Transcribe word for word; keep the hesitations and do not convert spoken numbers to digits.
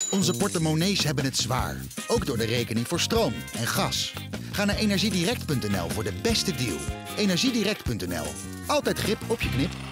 Onze portemonnees hebben het zwaar, ook door de rekening voor stroom en gas. Ga naar energiedirect punt n l voor de beste deal. energiedirect punt n l. Altijd grip op je knip.